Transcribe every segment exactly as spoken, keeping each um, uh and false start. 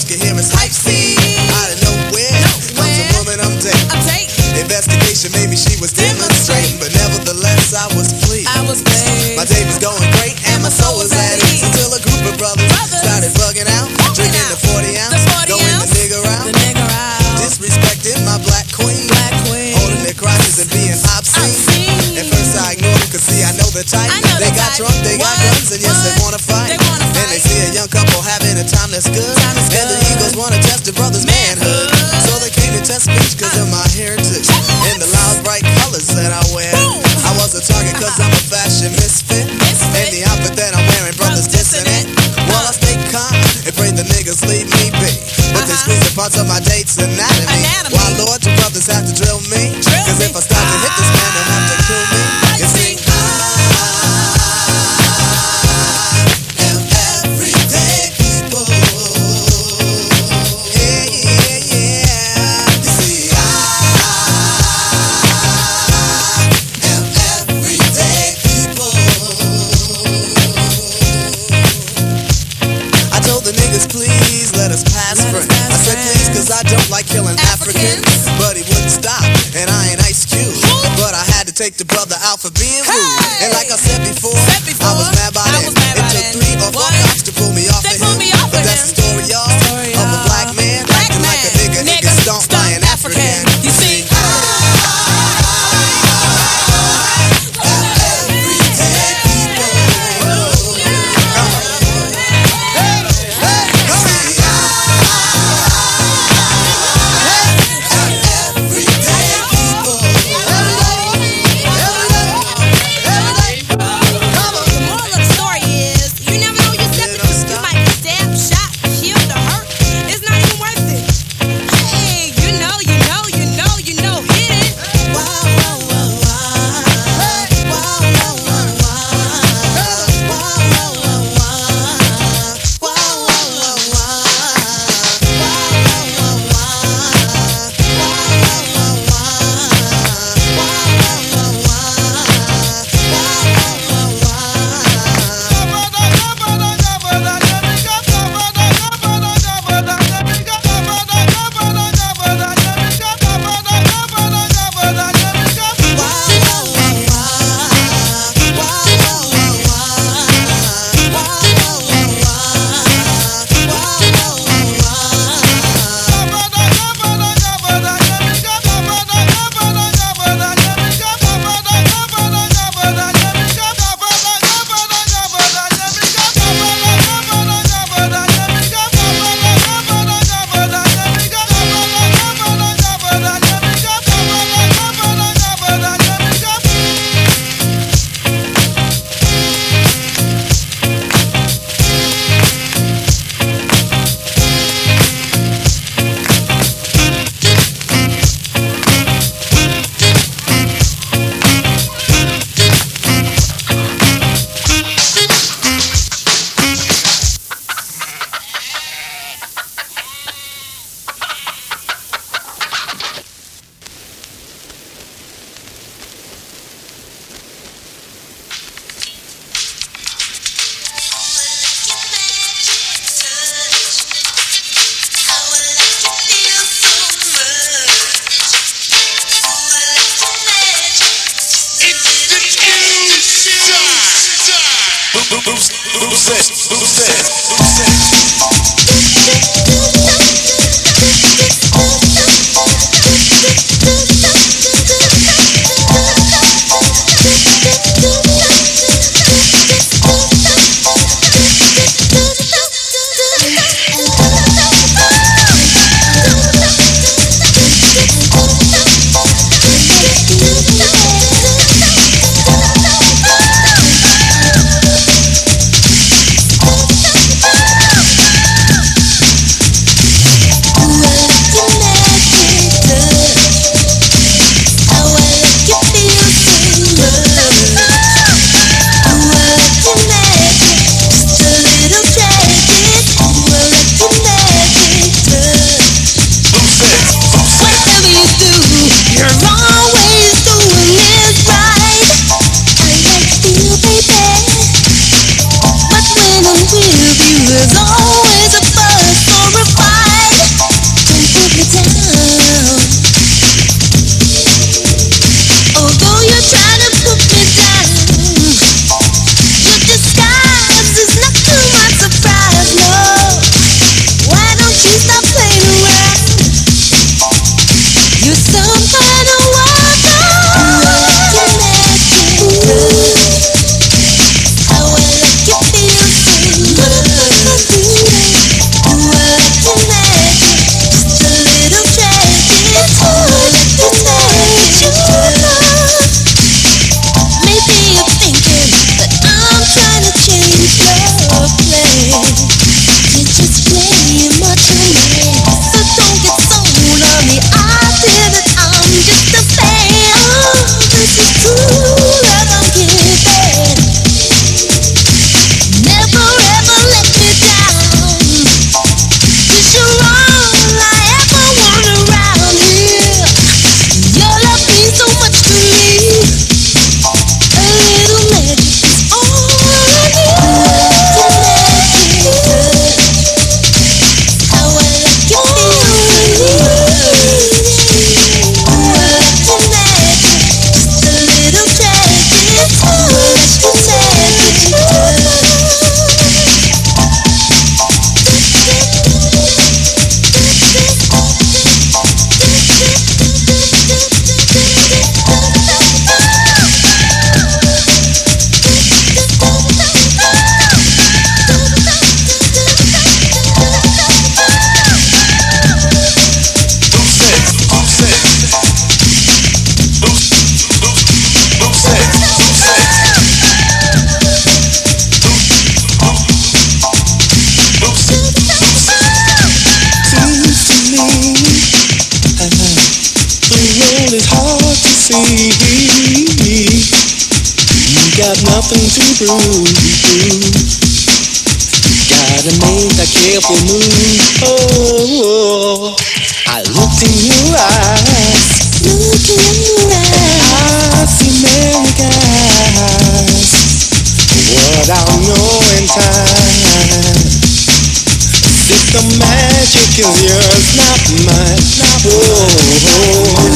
can hear is hype scene. Out of nowhere comes a woman I'm dating. Investigation, maybe she was demonstrating, but nevertheless I was pleased. I was pleased. My day was going great and my soul was at ease until a group of brothers, brothers started bugging out, drinking the forty ounce, throwing the nigga out, the nigga out, disrespecting my black queen, black queen, holding their crotches and being obscene. obscene. At first I ignored them, cause see I know the type. Know they the got type. drunk, they got what? guns, and yes what? they wanna fight. They wanna and fight. they see a young couple having a time that's good, time is and good. the egos wanna test the brother's manhood. So they came to test me cause of my heritage and the loud bright colors that I wear. Boom. I was a target cause I'm a fashion misfit, misfit. and the outfit that I'm wearing, brothers dissing it. Well, I stay calm and pray the niggas leave me be, but they Uh-huh. squeeze the parts of my date's anatomy. Anatomy. Why, Lord, you brothers have to drill me? Drill Cause me. if I stop to hit this man, they'll have to kill me. You see, I am everyday people. Yeah, yeah, yeah. You see, I am everyday people. I told the niggas, please let us pass Let us friends. pass I said please friends. cause I don't like killing Africans. Africans. But he wouldn't stop, and I ain't Ice Cube. But I had to take the brother out for being rude. Hey. And like I said before, Said before, I was mad by I then. was mad It by took then. three or four What? cops to pull me off They of pulled him. me off But of that's him. the story, y'all, Story, of a y'all. black man Black acting like a man. nigga, nigga, Nigga, stomp stomp by an African. African. You see, I am everyday people. Come on. Hey, hey, come on. See, I am everyday people. the moral of the story is, you never know your step. Yeah, don't You stop. might get stabbed, shot, killed, or hurt. It's not even worth it. Hey, you know, you know, you know, you know, hit it. Wow, wow, wow, wow. Wow, wow, wow, wow. Wow, wow, wow, wow. Wow, wow, wow, wow. Wow, wow, wow, wow. nothing to prove. Gotta make a careful move. Oh, I looked in your eyes. Look in your eyes. I see many guys. What I'll know in time. If the magic is yours, not mine. Oh, oh, oh.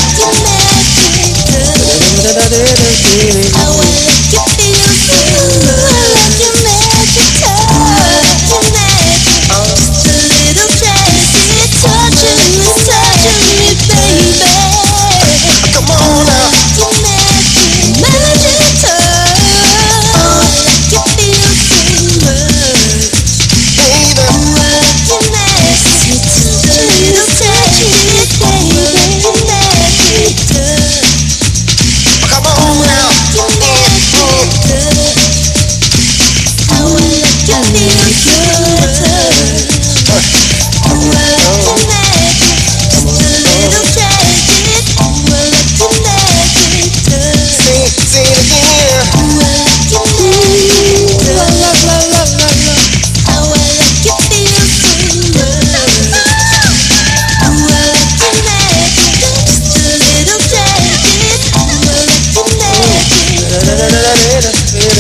I wanna let you feel good. I like your magic touch, your magic. Just a little crazy, touching me, touching me, baby. Come on now. Your magic, magic touch. I wanna let you feel so much, baby. I like your magic, just a little crazy, baby. Your magic touch. Come on now. Your magic touch. I wanna let you feel so touch. I like your magic, just a little crazy. I like your magic touch. Say, say it again. I like your magic touch. La la la la la. I wanna let you feel so much. I like your magic, just a little crazy. I like your magic touch.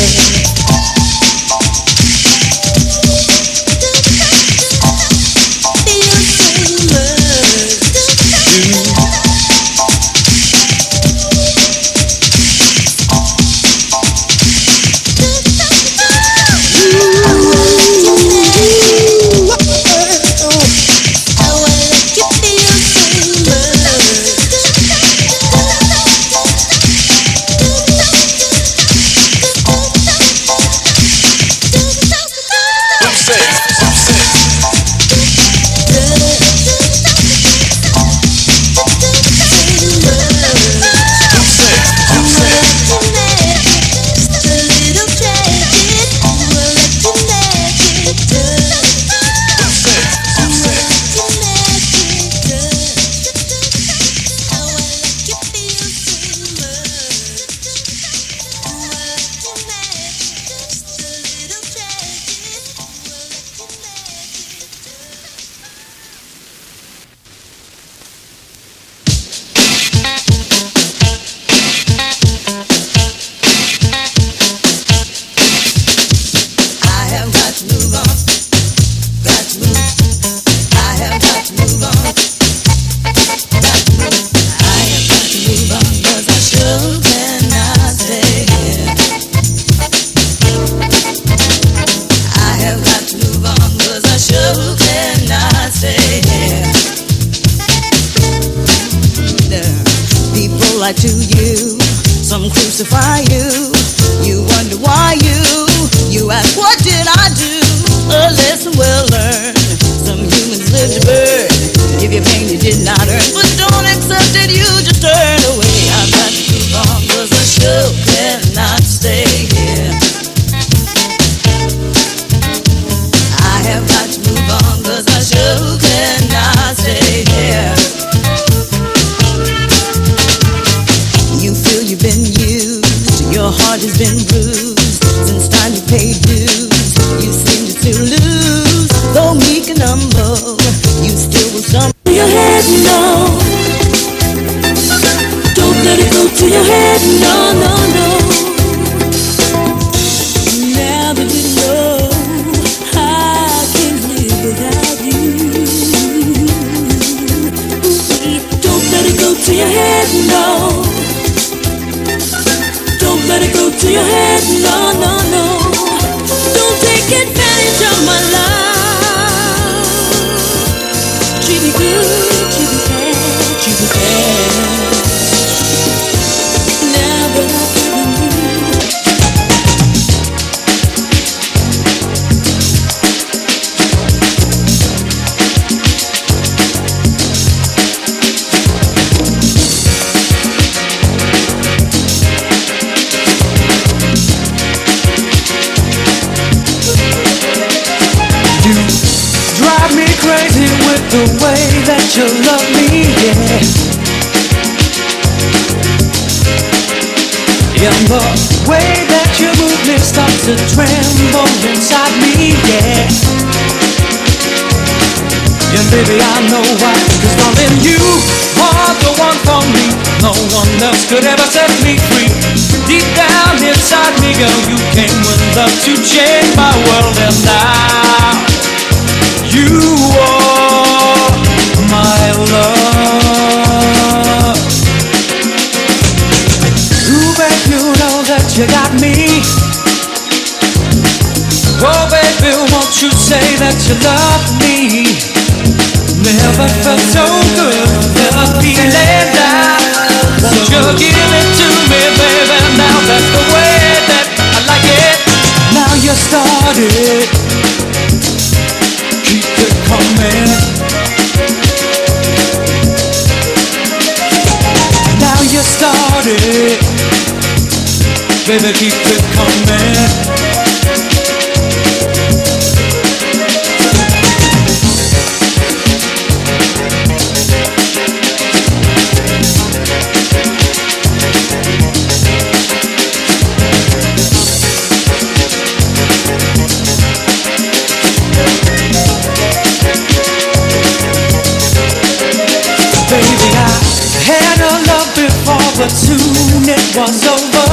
Like to you, some crucify you. You wonder why you. You ask, what did I do? A lesson well learned. Some humans live to burn. Give you pain you did not earn, but don't accept it. You just turn away. I've got to move on, 'cause I sure cannot stay here. I have got to move on, 'cause I sure cannot stay here. You've been used, your heart has been bruised. Since time you paid dues, you seem to still lose. Though meek and humble, you still will stumble. Your head, no. Don't let it go to your head, no, no, no. Now that you know I can't live without you. Don't let it go to your head, no. Don't let it go to your head, no, no, no. Don't take advantage of my love. Treat me good, treat me bad, treat me bad. Now that I've given you. Crazy with the way that you love me, yeah. And the way that you move me starts to tremble inside me, yeah. And baby, I know why, 'cause darling, you are the one for me. No one else could ever set me free. Deep down inside me, girl, you came with love to change my world. And now you are my love. Ooh, babe, you know that you got me. Oh, baby, won't you say that you love me? Never felt so good, never feeling down. Won't you give it to me, baby? Now that's the way that I like it. Now you started, keep it coming. Now you started, baby, keep it coming. But soon it was over,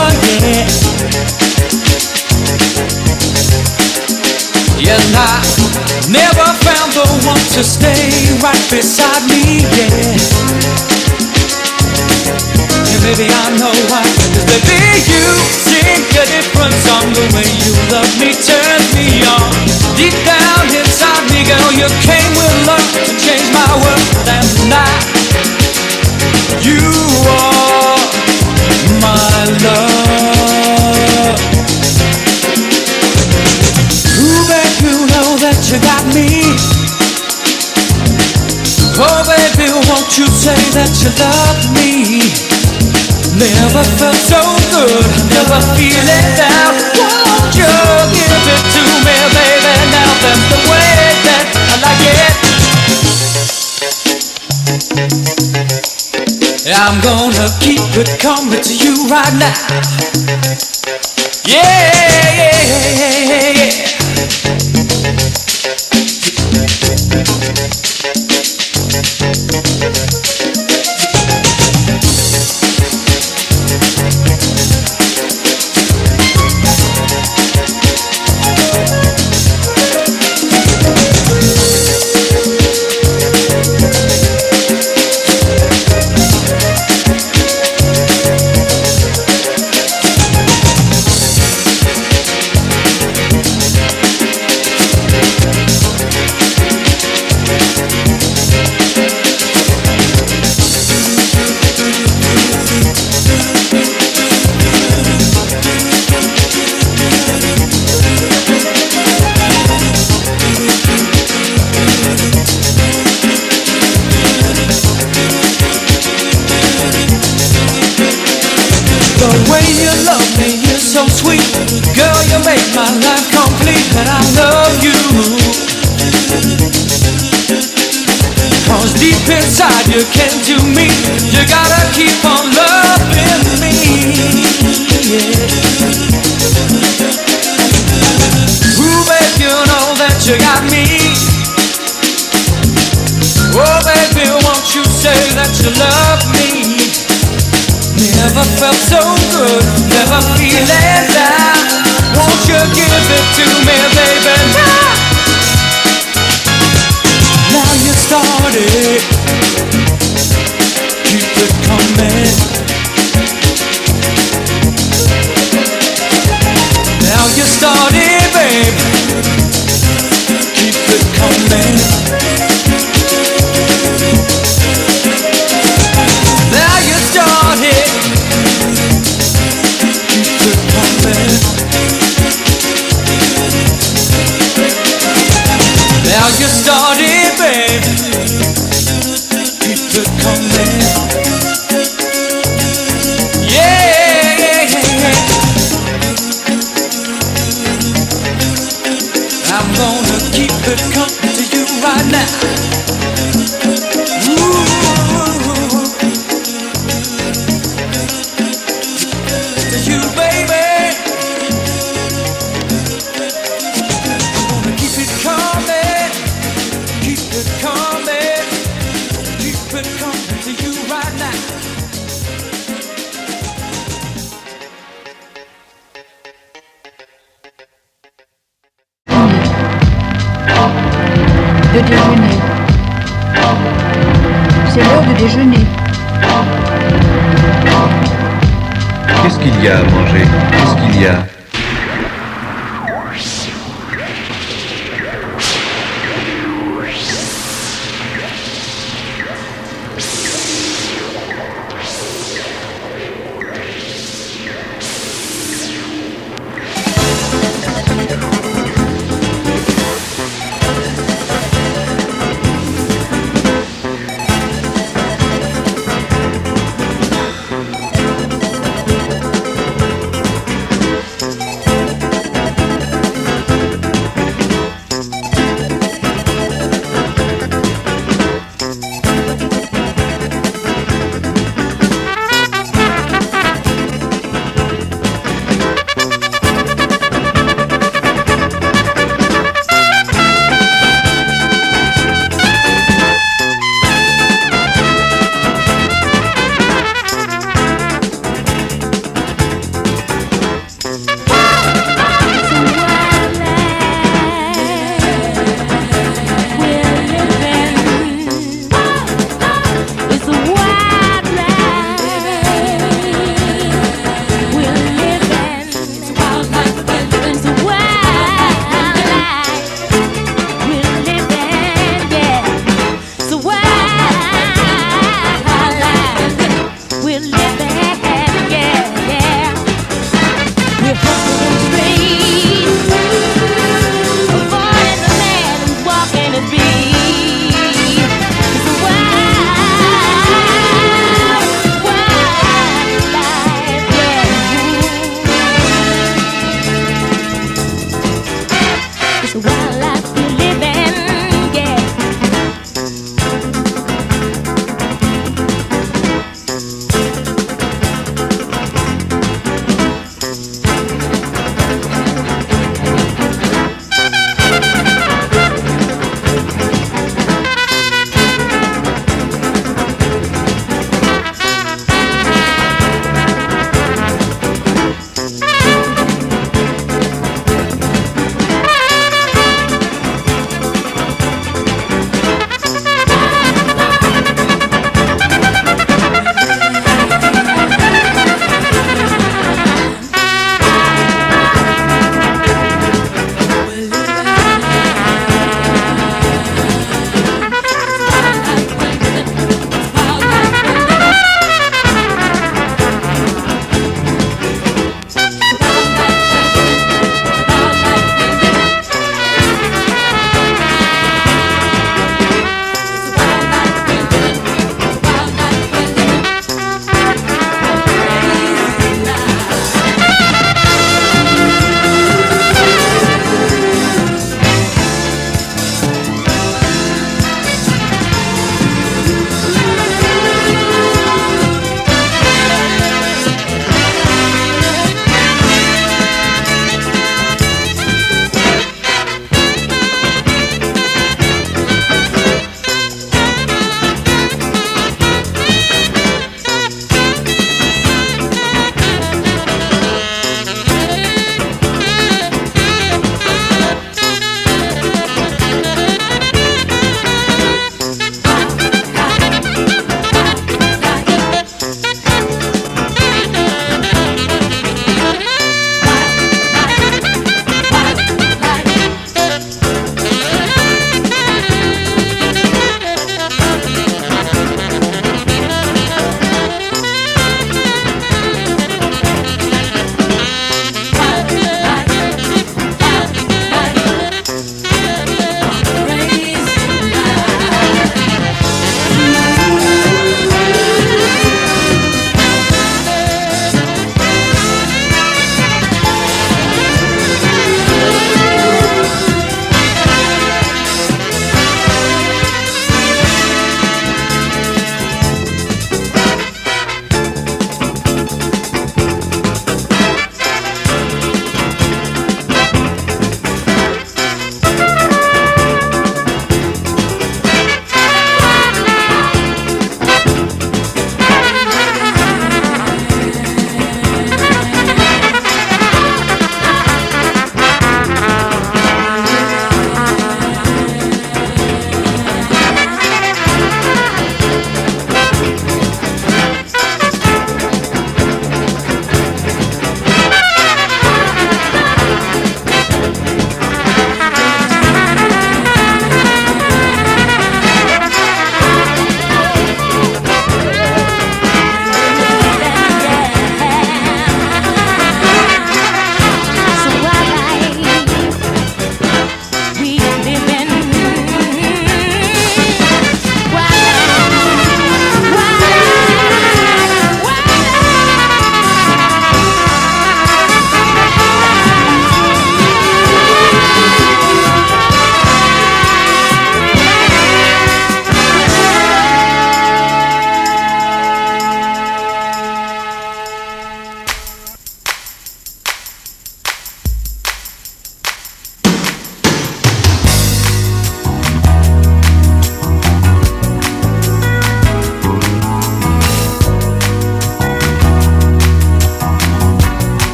yeah. And I never found the one to stay right beside me, yeah. And baby, I know why, 'cause baby, you sing a different song. The way you love me turns me on. Deep down inside me, girl, you came with love to change my world. And now you are my love. Ooh, babe, you know that you got me. Oh, baby, won't you say that you love me? Never felt so good, never feeling down. Won't you give it to me, baby? Now that's the way that I like it. I'm gonna keep it coming to you right now. Yeah, yeah, yeah, yeah. My life complete, but I love you. 'Cause deep inside you came to me. You gotta keep on loving me, yeah. Ooh, babe, you know that you got me. Oh, baby, won't you say that you love me? Never felt so good, never feeling down. Won't you give it to me, baby, now? Now you started, keep it coming. Now you started, babe, keep it coming. Now you started, keep it coming. Now you started, babe, keep it coming. Yeah, yeah, yeah. I'm gonna keep it coming to you right now. Ooh, to you déjeuner. C'est l'heure de déjeuner. Qu'est-ce qu'il y a à manger? Qu'est-ce qu'il y a?